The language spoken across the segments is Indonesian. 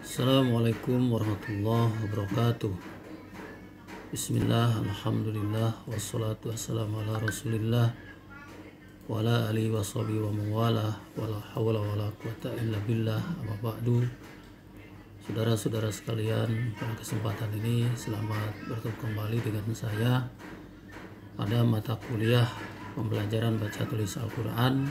Assalamualaikum warahmatullahi wabarakatuh. Bismillah, alhamdulillah, wassalatu wassalamu ala rasulillah wa ala alihi wa sahbihi wa mawala wa la hawla wa la quwata illa billah, amma ba'du. Saudara-saudara sekalian, pada kesempatan ini selamat bertemu kembali dengan saya pada mata kuliah pembelajaran baca tulis Al-Quran.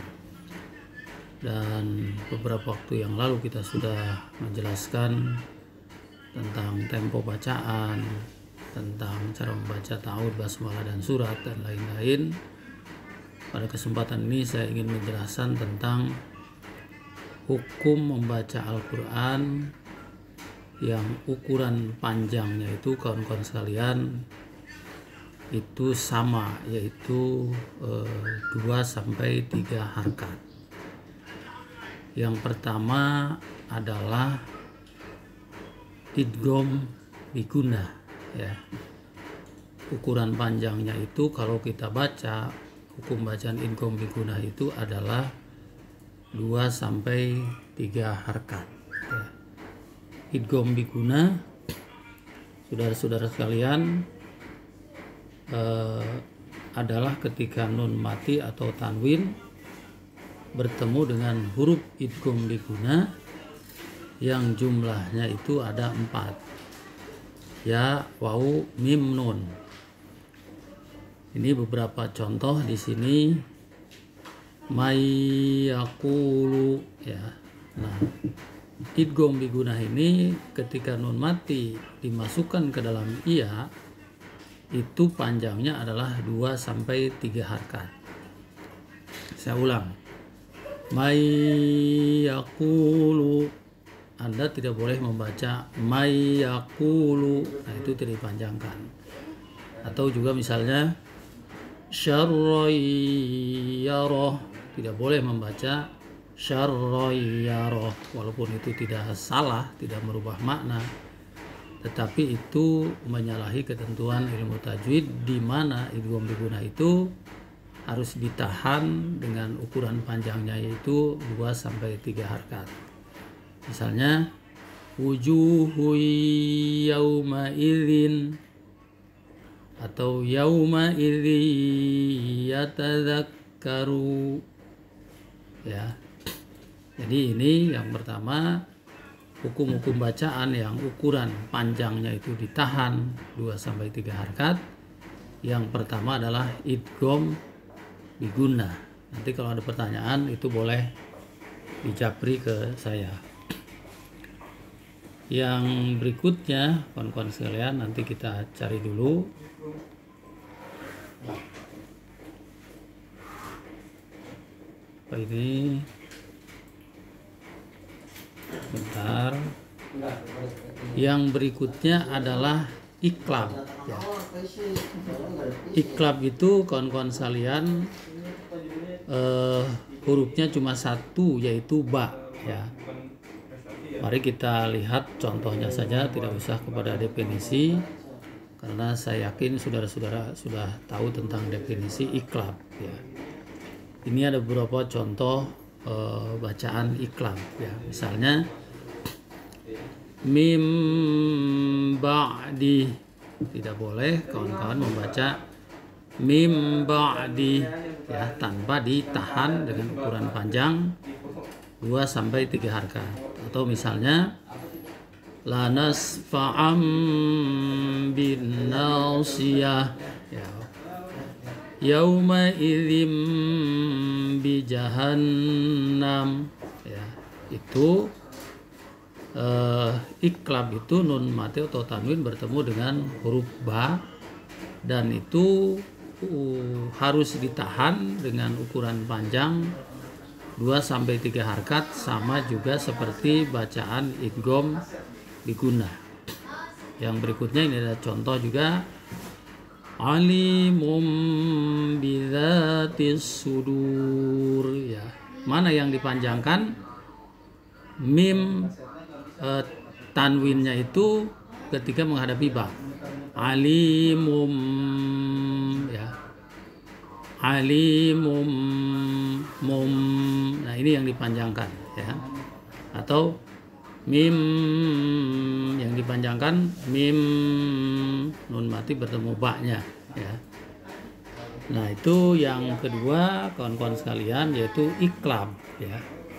Dan beberapa waktu yang lalu kita sudah menjelaskan tentang tempo bacaan, tentang cara membaca ta'awud, basmalah dan surat dan lain-lain. Pada kesempatan ini saya ingin menjelaskan tentang hukum membaca Al-Quran yang ukuran panjangnya itu kawan-kawan sekalian itu sama, yaitu 2-3 harkat. Yang pertama adalah idgham biguna, ya. Ukuran panjangnya itu kalau kita baca, hukum bacaan idgham biguna itu adalah 2-3 harkat, ya. Idgham biguna, saudara-saudara sekalian, adalah ketika nun mati atau tanwin bertemu dengan huruf idgham biguna yang jumlahnya itu ada 4, ya, waw, mim, nun. Ini beberapa contoh di sini. May yaqulu, ya. Nah, idgham biguna ini ketika nun mati dimasukkan ke dalam iya itu panjangnya adalah 2-3 harkat. Saya ulang. May yaqulu, Anda tidak boleh membaca may yaqulu, nah itu tidak dipanjangkan. Atau juga misalnya syarrayyarah, tidak boleh membaca syarrayyarah, walaupun itu tidak salah, tidak merubah makna, tetapi itu menyalahi ketentuan ilmu tajwid, di mana idgham biguna itu harus ditahan dengan ukuran panjangnya yaitu 2-3 harkat. Misalnya wujuhu yauma idzin atau yauma idzi yatadzakkaru, ya. Jadi ini yang pertama, hukum-hukum bacaan yang ukuran panjangnya itu ditahan 2-3 harkat. Yang pertama adalah idgham biguna. Nanti kalau ada pertanyaan itu boleh dijapri ke saya. Yang berikutnya, kawan-kawan sekalian, nanti kita cari dulu. Ini bentar. Yang berikutnya adalah iqlab, ya. Iqlab itu kawan-kawan sekalian hurufnya cuma satu, yaitu ba, ya. Mari kita lihat contohnya saja, tidak usah kepada definisi, karena saya yakin saudara-saudara sudah tahu tentang definisi iqlab, ya. Ini ada beberapa contoh bacaan iqlab, ya. Misalnya mim ba'di, tidak boleh kawan-kawan membaca mim ba'di, ya, tanpa ditahan dengan ukuran panjang 2-3 harkat. Atau misalnya la nasfa'am bin nasiyah, ya, yauma idzim bi jahannam, ya. Itu iqlab itu nun mati atau tanwin bertemu dengan huruf ba, dan itu harus ditahan dengan ukuran panjang 2-3 harkat, sama juga seperti bacaan idgham biguna. Yang berikutnya ini ada contoh juga, alimum bidzatis sudur, ya. Mana yang dipanjangkan? Mim tanwinnya itu ketika menghadapi ba, alimum, ya, alimum mum. Nah, ini yang dipanjangkan, ya. Atau Mim yang dipanjangkan mim, nun mati bertemu ba-nya ya. Nah, itu yang kedua kawan-kawan sekalian, yaitu iklab ya.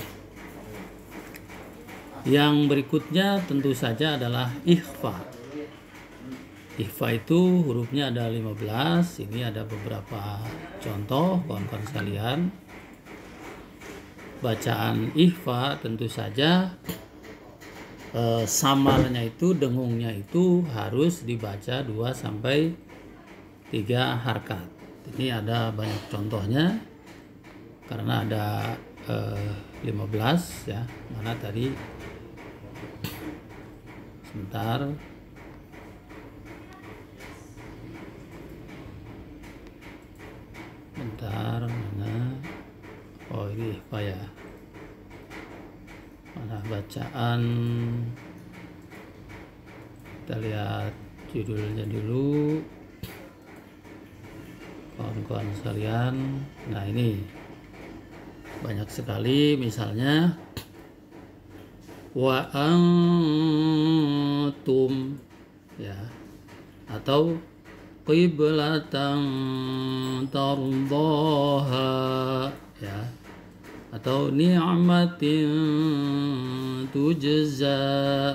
Yang berikutnya tentu saja adalah ikhfa. Ikhfa itu hurufnya ada 15. Ini ada beberapa contoh kawan-kawan sekalian. Bacaan ikhfa tentu saja samarnya itu, dengungnya itu harus dibaca 2 sampai 3 harkat. Ini ada banyak contohnya karena ada 15 ya. Mana tadi? Sebentar. Bentar, mana? Oh, ini apa ya? Mana bacaan? Kita lihat judulnya dulu. Kawan-kawan sekalian, nah ini banyak sekali, misalnya wa antum ya, atau qiblatan tardaha ya, atau ni'matin tujza,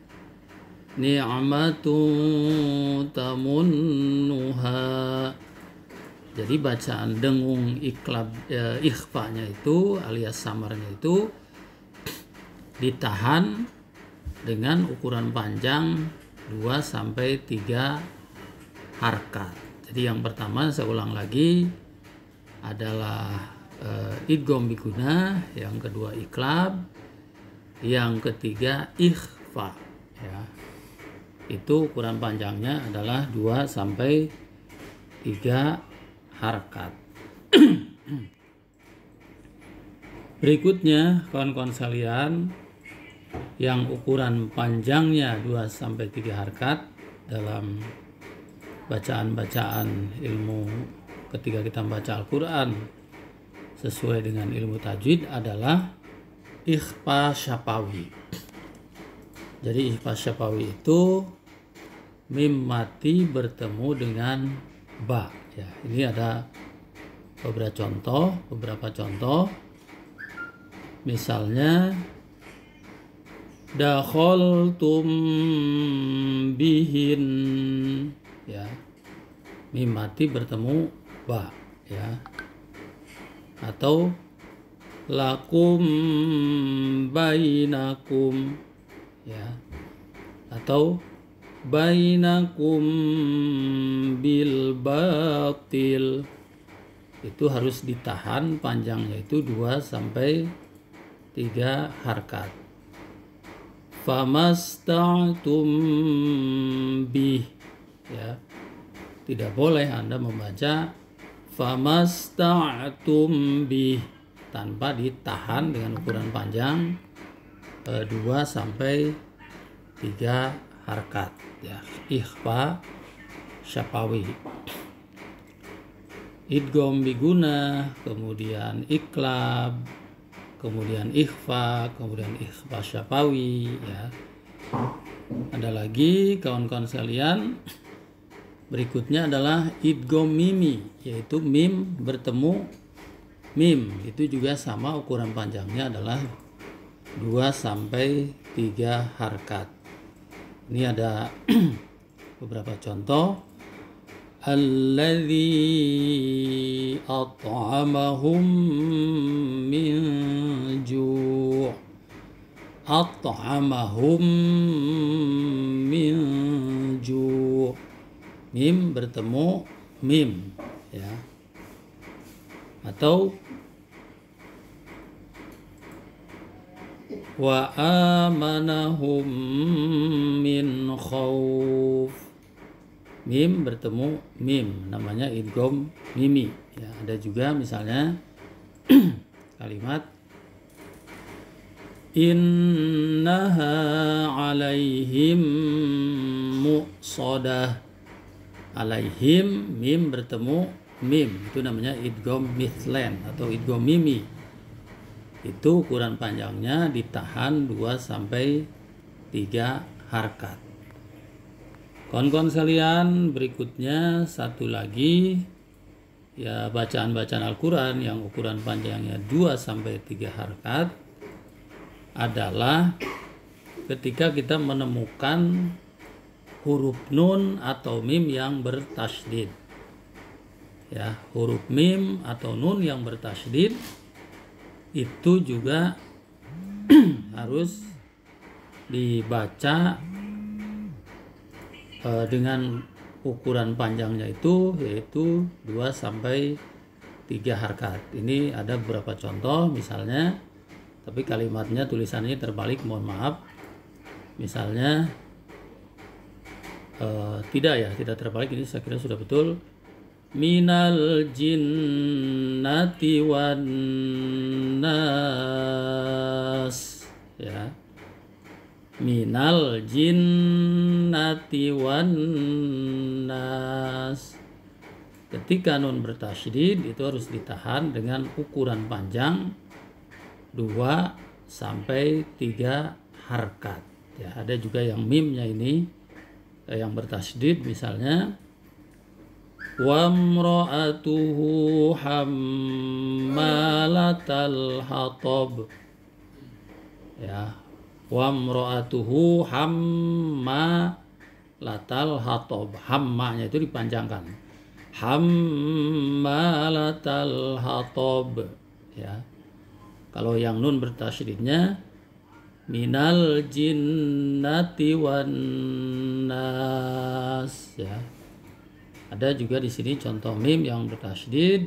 ni'matun tamunnuha. Jadi bacaan dengung ikhfanya itu alias samarnya itu ditahan dengan ukuran panjang 2 sampai 3 harkat. Jadi yang pertama saya ulang lagi adalah idgham biguna, yang kedua iklab, yang ketiga ikhfa ya. Itu ukuran panjangnya adalah 2 sampai 3 harkat. Berikutnya kawan-kawan sekalian, yang ukuran panjangnya 2 sampai 3 harkat dalam bacaan-bacaan ilmu ketika kita membaca Al-Qur'an sesuai dengan ilmu tajwid adalah ikhfa syafawi. Jadi ikhfa syafawi itu mim mati bertemu dengan ba ya. Ini ada beberapa contoh. Misalnya dakhaltum bihin ya, mim mati bertemu ba ya, atau lakum bainakum ya, atau bainakum bil batil. Itu harus ditahan panjangnya itu 2 sampai 3 harkat. Famasta'tum bih ya. Tidak boleh Anda membaca famasta'tum bih tanpa ditahan dengan ukuran panjang 2 sampai 3 harkat ya. Ikhfa syafawi, idgham biguna, kemudian iklab, kemudian ikhfa, kemudian ikhfa syafawi ya. Ada lagi kawan-kawan sekalian, berikutnya adalah idgham mimi, yaitu mim bertemu mim. Itu juga sama, ukuran panjangnya adalah 2 sampai 3 harkat. Ini ada beberapa contoh. Alladzi at'amahum min ju'. At'amahum min ju'. Mim bertemu mim ya. Atau wa amanahum min khauf. Mim bertemu mim, namanya idgham mimi ya. Ada juga misalnya kalimat innaha alaihim muqsadah. Alaihim, mim bertemu mim, itu namanya idgham mithlan atau idgham mimi. Itu ukuran panjangnya ditahan 2 sampai 3 harkat. Kawan-kawan sekalian, berikutnya satu lagi ya bacaan-bacaan Al-Quran yang ukuran panjangnya 2-3 harkat adalah ketika kita menemukan huruf nun atau mim yang bertasydid. Ya, huruf mim atau nun yang bertasydid itu juga harus dibaca dengan ukuran panjangnya itu yaitu 2-3 harkat. Ini ada beberapa contoh misalnya, tapi kalimatnya tulisannya terbalik, mohon maaf. Misalnya tidak terbalik, ini saya kira sudah betul. Minal jinnati wan nas, ya. Minal jinnati wan nas. Ketika nun bertasydid itu harus ditahan dengan ukuran panjang 2-3 harkat. Ya, ada juga yang mimnya ini yang bertasydid, misalnya wamra'atuhu hammalatal hatab. Ya, wamra'atuhu hammalatal hatab. Hammanya itu dipanjangkan. Hammalatal hatab. Ya. Kalau yang nun bertasydidnya minal jinnati wan nas, ya. Ada juga di sini contoh mim yang bertasydid.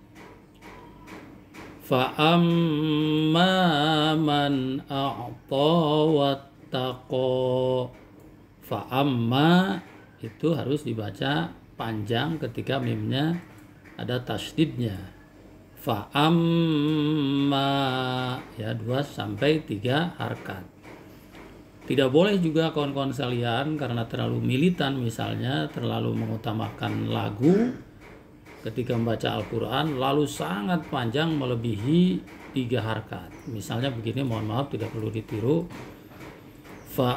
Fa amma man a'ta wattaqa. Fa amma itu harus dibaca panjang ketika mimnya ada tasydidnya. Fa amma, ya, 2-3 harkat. Tidak boleh juga kawan-kawan sekalian karena terlalu militan, misalnya terlalu mengutamakan lagu ketika membaca Al-Quran lalu sangat panjang melebihi 3 harkat. Misalnya begini, mohon maaf, tidak perlu ditiru. Fa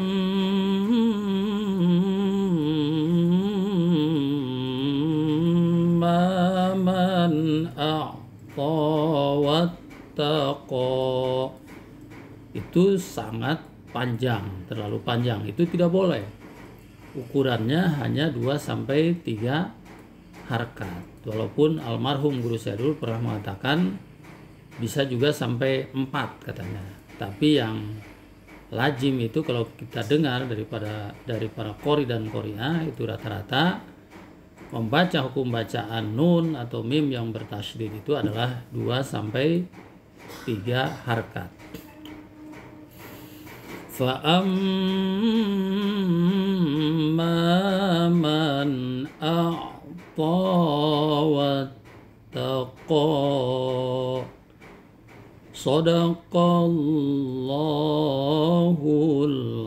amma man a'ta wattaqa. Itu sangat panjang, terlalu panjang, itu tidak boleh. Ukurannya hanya 2-3 harkat. Walaupun almarhum guru saya dulu pernah mengatakan bisa juga sampai 4 katanya. Tapi yang lazim itu kalau kita dengar dari para qori dan qori'ah itu rata-rata membaca hukum bacaan nun atau mim yang bertasydid itu adalah 2-3 harkat. Fa amma man a'ta wattaqa. Shadaqallahul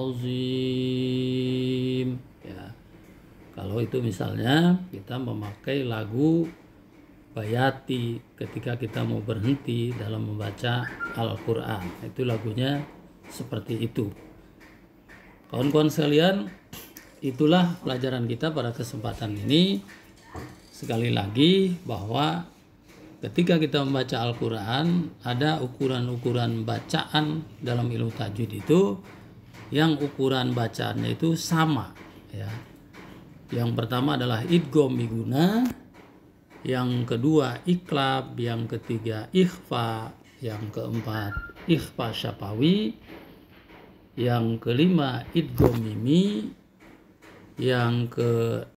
azim. Ya. Kalau itu misalnya kita memakai lagu bayati ketika kita mau berhenti dalam membaca Al-Quran, itu lagunya seperti itu. Kawan-kawan sekalian, itulah pelajaran kita pada kesempatan ini. Sekali lagi bahwa ketika kita membaca Al-Quran ada ukuran-ukuran bacaan dalam ilmu tajwid itu yang ukuran bacaannya itu sama, ya. Yang pertama adalah idgham biguna, yang kedua iqlab, yang ketiga ikhfa, yang keempat ikhfa syafawi, yang kelima idgham mimi, yang